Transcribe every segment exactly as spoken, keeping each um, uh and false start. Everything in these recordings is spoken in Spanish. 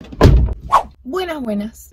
Buenas, buenas.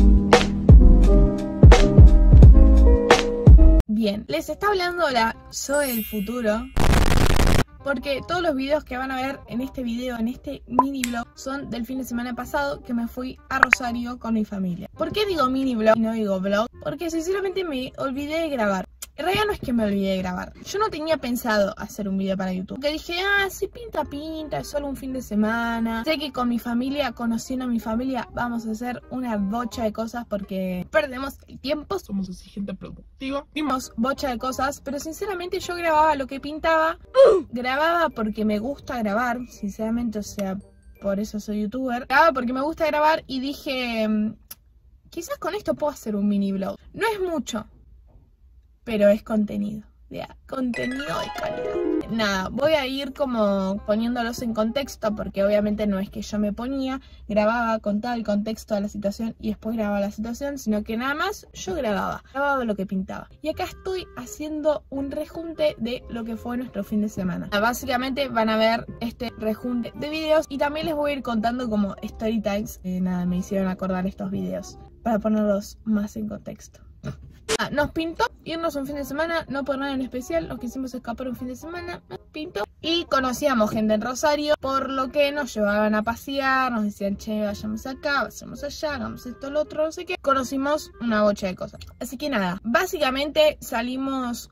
Bien, les está hablando la yo del futuro, porque todos los videos que van a ver en este video, en este mini vlog, son del fin de semana pasado que me fui a Rosario con mi familia. ¿Por qué digo mini vlog y no digo vlog? Porque sinceramente me olvidé de grabar. En realidad no es que me olvidé de grabar. Yo no tenía pensado hacer un video para YouTube. Porque dije, ah, si pinta, pinta, es solo un fin de semana. Sé que con mi familia, conociendo a mi familia, vamos a hacer una bocha de cosas porque perdemos el tiempo. Somos así gente productiva. Hicimos bocha de cosas, pero sinceramente yo grababa lo que pintaba. Grababa porque me gusta grabar, sinceramente, o sea, por eso soy youtuber. Grababa porque me gusta grabar y dije, quizás con esto puedo hacer un mini vlog. No es mucho, pero es contenido, ya, contenido de calidad. Nada, voy a ir como poniéndolos en contexto, porque obviamente no es que yo me ponía, grababa, contaba el contexto de la situación y después grababa la situación, sino que nada más yo grababa, grababa lo que pintaba. Y acá estoy haciendo un rejunte de lo que fue nuestro fin de semana. Básicamente van a ver este rejunte de videos y también les voy a ir contando como story times. Eh, nada, me hicieron acordar estos videos para ponerlos más en contexto. Ah, nos pintó irnos un fin de semana, no por nada en especial, nos quisimos escapar un fin de semana, nos pintó. Y conocíamos gente en Rosario, por lo que nos llevaban a pasear, nos decían, che, vayamos acá, vayamos allá, hagamos esto, lo otro, no sé qué. Conocimos una bocha de cosas. Así que nada, básicamente salimos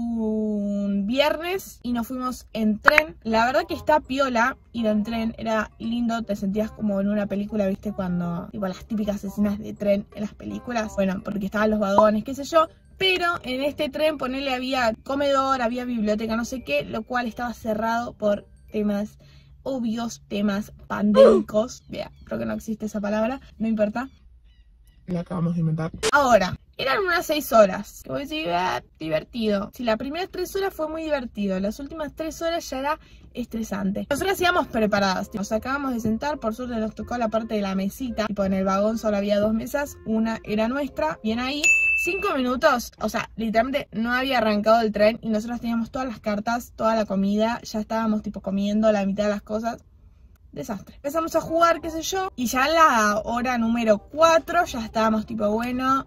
un viernes y nos fuimos en tren. La verdad que está piola ir en tren, era lindo, te sentías como en una película, viste, cuando, tipo las típicas escenas de tren en las películas. Bueno, porque estaban los vagones, qué sé yo. Pero en este tren, ponele, había comedor, había biblioteca, no sé qué, lo cual estaba cerrado por temas obvios, temas pandémicos. Vea, creo que no existe esa palabra, no importa. La acabamos de inventar. Ahora, eran unas seis horas. Que voy a decir, ah, divertido. Si las primeras tres horas fue muy divertido, las últimas tres horas ya era estresante. Nosotras íbamos preparadas, nos acabamos de sentar, por suerte nos tocó la parte de la mesita. Tipo, en el vagón solo había dos mesas, una era nuestra, bien ahí. Cinco minutos, o sea, literalmente no había arrancado el tren y nosotros teníamos todas las cartas, toda la comida, ya estábamos tipo comiendo la mitad de las cosas. Desastre. Empezamos a jugar, qué sé yo, y ya a la hora número cuatro ya estábamos tipo, bueno,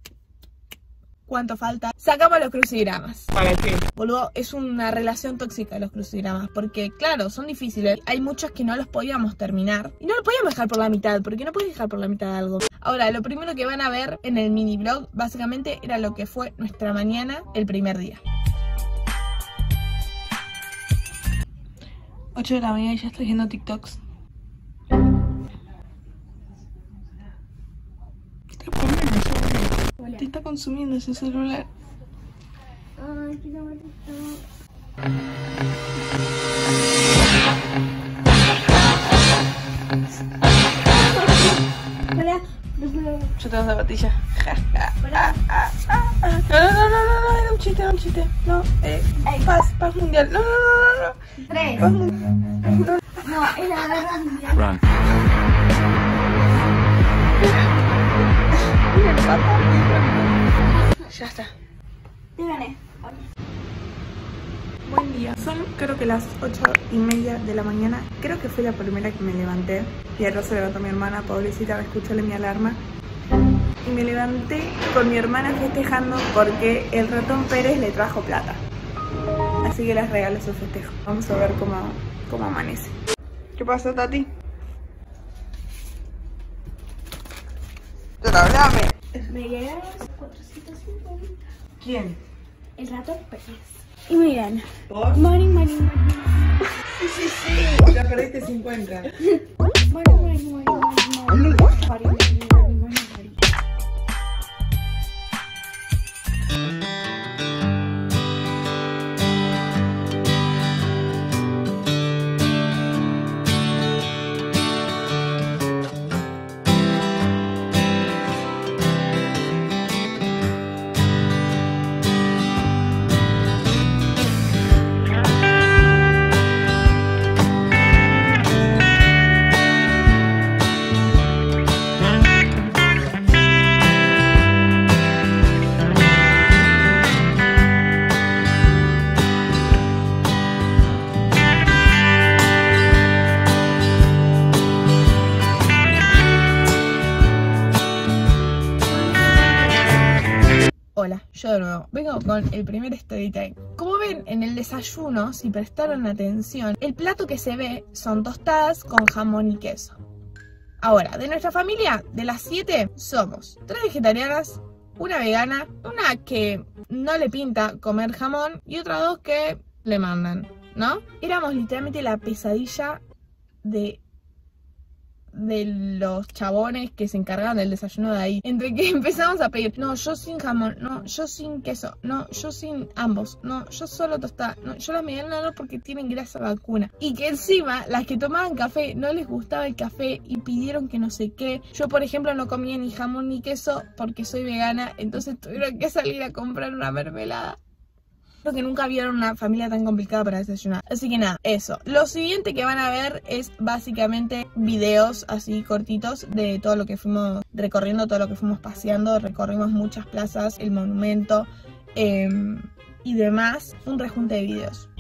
¿cuánto falta? Sacamos los crucigramas. ¿Para qué? Boludo, es una relación tóxica los crucigramas, porque claro, son difíciles. Hay muchos que no los podíamos terminar y no lo podíamos dejar por la mitad, porque no puedes dejar por la mitad algo. Ahora, lo primero que van a ver en el mini vlog, básicamente era lo que fue nuestra mañana el primer día. ocho de la mañana y ya estoy viendo TikToks. Te está consumiendo ese celular. Ay, quiero ver TikTok. Hola. Yo tengo zapatilla. No, no, no, no, no, era un chiste, era un chiste. No, eh, paz, paz mundial. No, no, no, no, no. Tres. Paz mundial. No, es la guerra mundial. Run. Ya está. Te gané. Buen día. Son creo que las ocho y media de la mañana. Creo que fui la primera que me levanté. Y ahora se levantó mi hermana, pobrecita, escúchale mi alarma. Y me levanté con mi hermana festejando porque el ratón Pérez le trajo plata. Así que les regalo su festejo. Vamos a ver cómo, cómo amanece. ¿Qué pasó, Tati? Pero hablame. Me llegaron cuatrocientos cincuenta. ¿Quién? El ratón Pérez. Y me gana. ¿Por? Mari, Mari, Mari. Sí, sí, sí. Ya perdiste cincuenta. Mari, Mari, Mari, Mari, Mari. Mari, Mari, Mari, Mari, Mari. Hola, yo de nuevo vengo con el primer story time. Como ven en el desayuno, si prestaron atención, el plato que se ve son tostadas con jamón y queso. Ahora, de nuestra familia, de las siete, somos tres vegetarianas, una vegana, una que no le pinta comer jamón y otras dos que le mandan, ¿no? Éramos literalmente la pesadilla de... de los chabones que se encargaban del desayuno de ahí. Entre que empezamos a pedir, no, yo sin jamón, no, yo sin queso, no, yo sin ambos, no, yo solo tostada, no, yo las medianas no porque tienen grasa vacuna. Y que encima las que tomaban café no les gustaba el café y pidieron que no sé qué. Yo por ejemplo no comía ni jamón ni queso porque soy vegana, entonces tuvieron que salir a comprar una mermelada. Creo que nunca vieron una familia tan complicada para desayunar. Así que nada, eso. Lo siguiente que van a ver es básicamente videos así cortitos de todo lo que fuimos recorriendo, todo lo que fuimos paseando. Recorrimos muchas plazas, el monumento eh, y demás. Un rejunte de videos.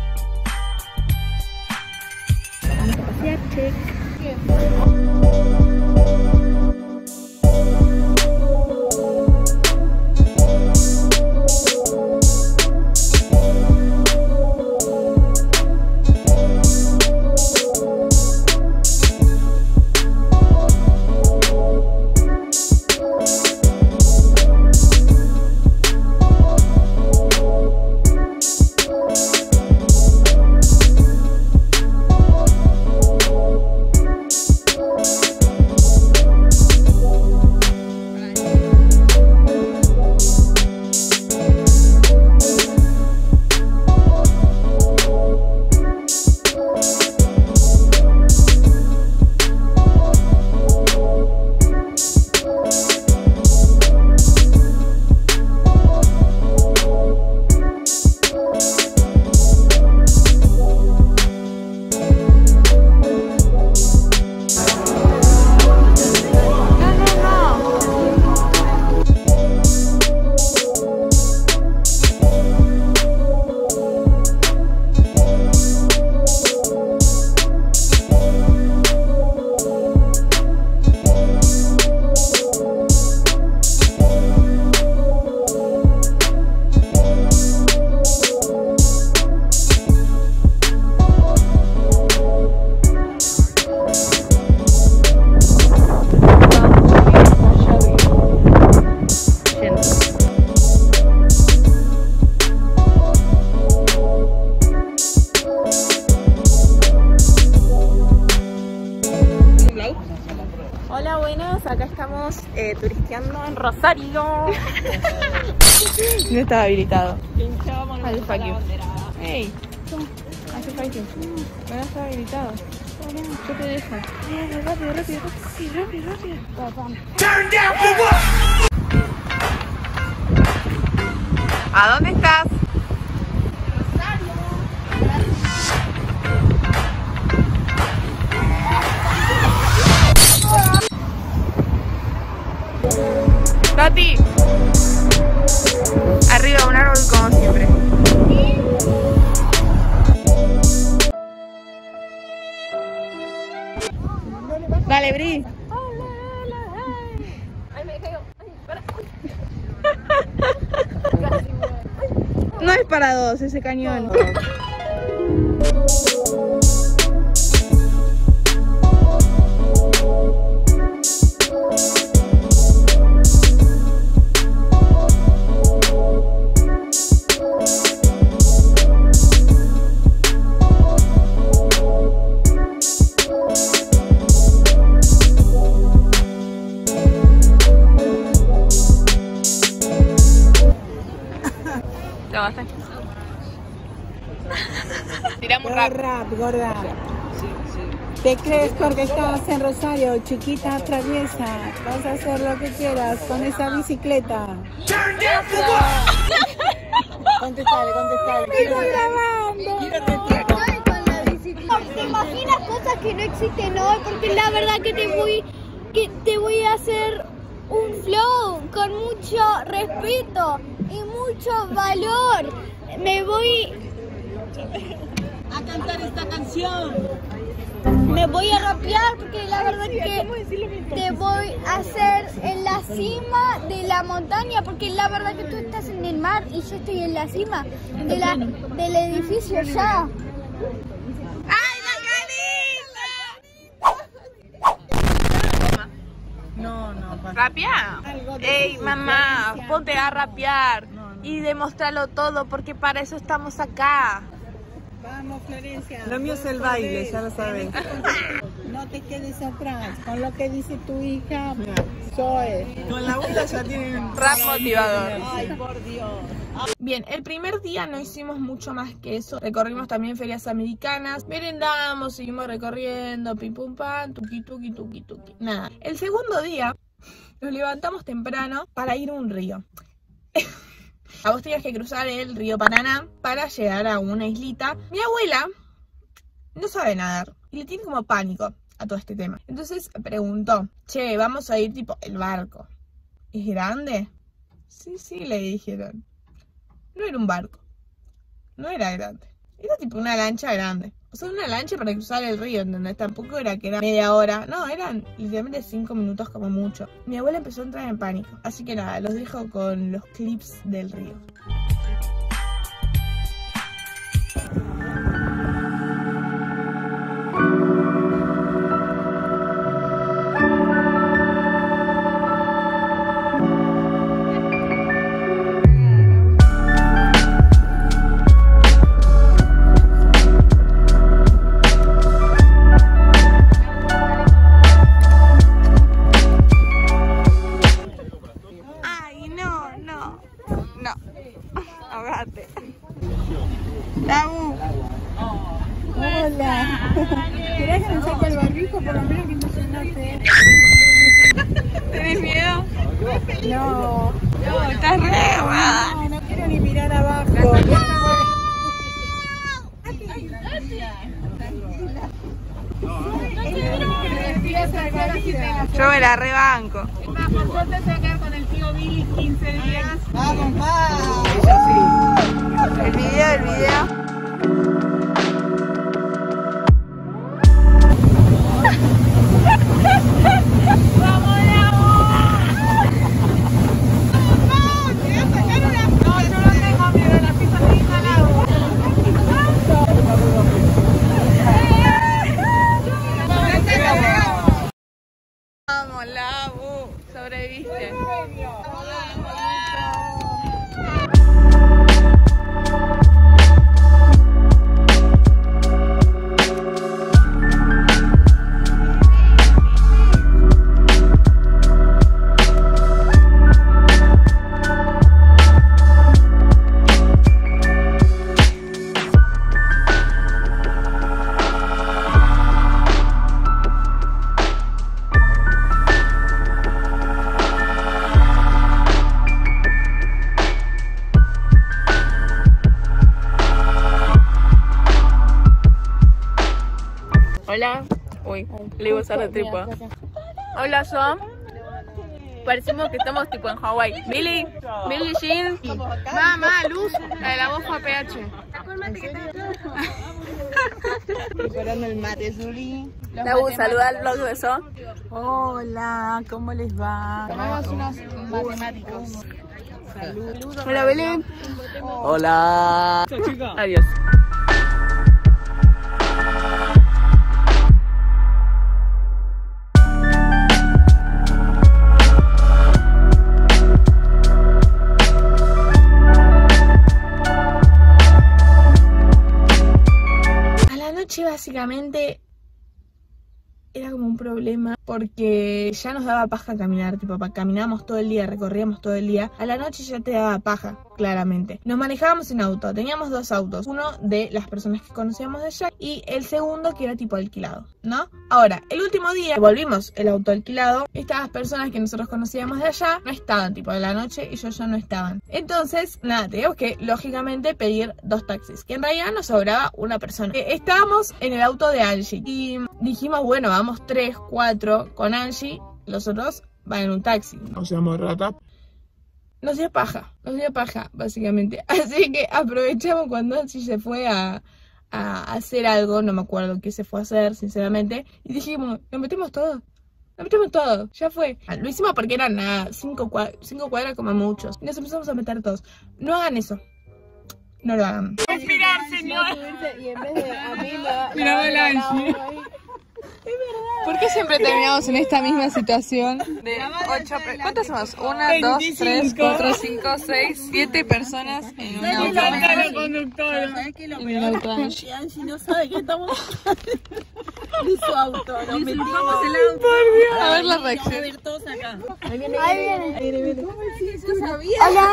Hola, buenas, acá estamos eh, turisteando en Rosario. No estaba habilitado. Al fuck you. Hey, hace fuck you. No estaba habilitado. Yo te dejo. Rápido, rápido, rápido, rápido, rápido. Turn down for what? ¿A dónde estás? Tati, arriba un árbol como siempre. Dale, Bri. Ay, me caigo. Ay, para. No es para dos ese cañón. Tiramos Gorda, rap. gorda. ¿Te crees porque estabas en Rosario, chiquita traviesa? Vas a hacer lo que quieras con esa bicicleta. Contestale, contestale. Estoy grabando. ¿Te imaginas cosas que no existen hoy? Porque la verdad que te voy, que te voy a hacer un flow con mucho respeto y mucho valor. Me voy A cantar esta canción. me voy a rapear porque la verdad que te voy a hacer en la cima de la montaña, porque la verdad que tú estás en el mar y yo estoy en la cima de la, del edificio ya. ¡Ay, la carita! No, no, pasa. ¿Rapear? Ey, mamá, ponte a rapear y demostrarlo todo, porque para eso estamos acá. Vamos, Florencia. Lo mío es el baile, ya lo sabes. No te quedes atrás con lo que dice tu hija, Zoe. Con la abuela ya tienen Rap motivador. Ay, por Dios. Bien, el primer día no hicimos mucho más que eso. Recorrimos también ferias americanas, merendamos, seguimos recorriendo, pim pum pam, tuki tuki tuki tuki. Nada. El segundo día nos levantamos temprano para ir a un río. A vos tenías que cruzar el río Paraná para llegar a una islita. Mi abuela no sabe nadar y le tiene como pánico a todo este tema. Entonces preguntó, che, vamos a ir tipo el barco. ¿Es grande? Sí, sí, le dijeron. No era un barco, no era grande, era tipo una lancha grande. O sea, una lancha para cruzar el río, ¿entendés? Tampoco era que era media hora, no, eran literalmente cinco minutos como mucho. Mi abuela empezó a entrar en pánico, así que nada, los dejo con los clips del río. Hola. ¿Querés que me saque el barbijo? Por lo menos que no se note. ¿Tenés miedo? No. No, estás re aguada. No, no quiero ni mirar abajo. Yo me la rebanco. Por suerte se va a quedar con el tío Billy quince días. ¡Vamos, va! El video, el video. Vamos, Labu, sobreviviste. Hola. Uy, le iba a usar el trípode. Hola, Som. Parecemos que estamos tipo en Hawái. Billy, Billy Jean. Mamá, Luz, la de la voz P H. Preparando el mate, Zuli. Labu, saluda al blog de Som. Hola, ¿cómo les va? Tomamos unos matemáticos. Saludos. Hola, Belén. Hola. Adiós. Básicamente era como un problema porque ya nos daba paja caminar, tipo caminábamos todo el día, recorríamos todo el día. A la noche ya te daba paja, claramente. Nos manejábamos en auto, teníamos dos autos, uno de las personas que conocíamos de allá y el segundo que era tipo alquilado, ¿no? Ahora, el último día volvimos el auto alquilado, estas personas que nosotros conocíamos de allá no estaban, tipo de la noche, y ellos ya no estaban. Entonces, nada, teníamos que lógicamente pedir dos taxis, que en realidad nos sobraba una persona. Eh, estábamos en el auto de Angie y dijimos, bueno, vamos tres, cuatro con Angie, los otros van en un taxi. Nos llamo Rata. Nos dio paja, nos dio paja, básicamente. Así que aprovechamos cuando Angie se fue a, a hacer algo, no me acuerdo qué se fue a hacer, sinceramente. Y dijimos, nos metemos todos. Lo metemos todo, ya fue. Lo hicimos porque eran nada, cinco, cuad cinco cuadras como muchos. Y nos empezamos a meter todos. No hagan eso. No lo hagan. Respirar, señor. Y en vez de a mí la, Mira, la, la, ¿Por qué siempre terminamos en esta misma situación? De ocho, ¿cuántas somos? Una, dos, tres, cuatro, cinco, seis, siete personas en un auto. ¿Sabes qué lo peor? Que Angie no sabe que estamos de su auto. Nos metimos el auto. A ver la reacción. A ver todos acá. Ahí viene. Ahí viene. ¿Cómo decís? Yo sabía. Hola,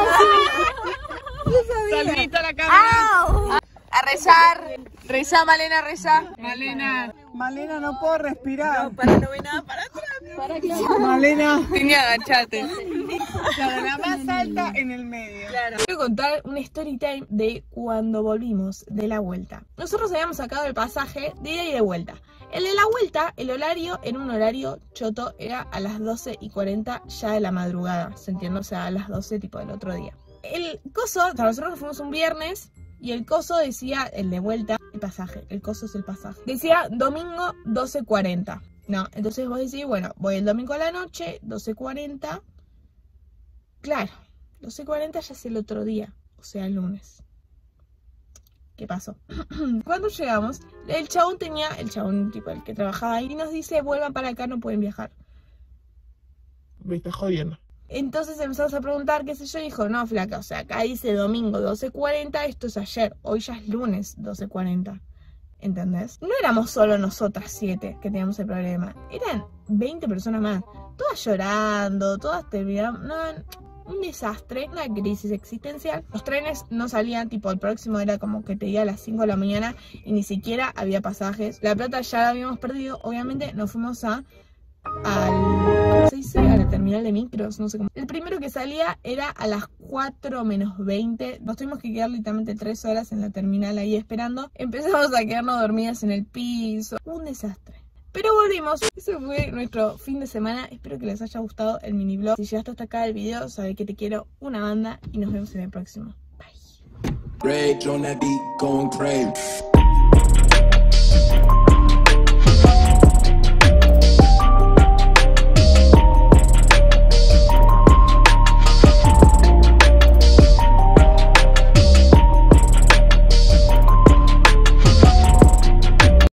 Yo sabía. Saludito a la cámara. ¡au! A rezar. Reza, Malena, reza. Malena. Malena, no puedo respirar. No, para, no ve nada para atrás. Para que Malena. Tenía, agachate. Claro, la más alta en el medio. Claro. Quiero contar un story time de cuando volvimos de la vuelta. Nosotros habíamos sacado el pasaje de ida y de vuelta. El de la vuelta, el horario era un horario choto, era a las doce y cuarenta ya de la madrugada, ¿se entiende? O sea, a las doce tipo del otro día. El coso, o sea, nosotros fuimos un viernes y el coso decía, el de vuelta, el pasaje, el coso es el pasaje. Decía domingo doce cuarenta. No, entonces vos decís, bueno, voy el domingo a la noche, doce cuarenta. Claro, doce cuarenta ya es el otro día, o sea, el lunes. ¿Qué pasó? Cuando llegamos, el chabón tenía, el chabón tipo el que trabajaba ahí, y nos dice, vuelvan para acá, no pueden viajar. Me está jodiendo. Entonces empezamos a preguntar, qué sé yo, y dijo, no, flaca, o sea, acá dice domingo doce cuarenta, esto es ayer, hoy ya es lunes doce cuarenta. ¿Entendés? No éramos solo nosotras siete que teníamos el problema, eran veinte personas más, todas llorando, todas terminando, no, un desastre, una crisis existencial. Los trenes no salían, tipo el próximo era como que te diga a las cinco de la mañana y ni siquiera había pasajes. La plata ya la habíamos perdido, obviamente nos fuimos a al, ¿cómo se dice? A la terminal de micros, no sé cómo. El primero que salía era a las cuatro menos veinte. Nos tuvimos que quedar literalmente tres horas en la terminal ahí esperando. Empezamos a quedarnos dormidas en el piso. Un desastre. Pero volvimos. Ese fue nuestro fin de semana. Espero que les haya gustado el mini vlog. Si llegaste hasta acá el video, sabes que te quiero una banda y nos vemos en el próximo. Bye.